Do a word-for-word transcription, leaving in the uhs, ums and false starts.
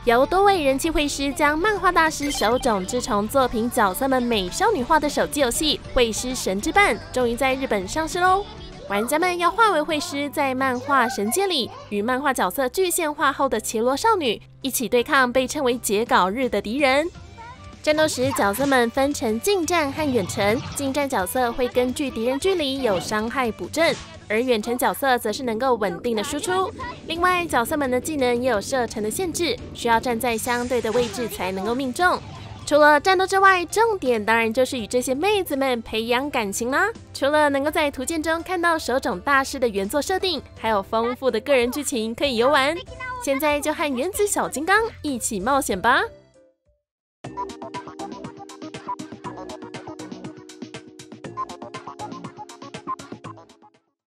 由多位人气绘师将漫画大师手冢治虫作品角色们美少女化的手机游戏《绘师神之绊》终于在日本上市喽！玩家们要化为绘师，在漫画神界里与漫画角色具现化后的伽罗少女一起对抗被称为截稿日的敌人。战斗时，角色们分成近战和远程，近战角色会根据敌人距离有伤害补正。而远程角色则是能够稳定的输出。另外，角色们的技能也有射程的限制，需要站在相对的位置才能够命中。除了战斗之外，重点当然就是与这些妹子们培养感情啦。除了能够在图鉴中看到手冢大师的原作设定，还有丰富的个人剧情可以游玩。现在就和原子小金刚一起冒险吧！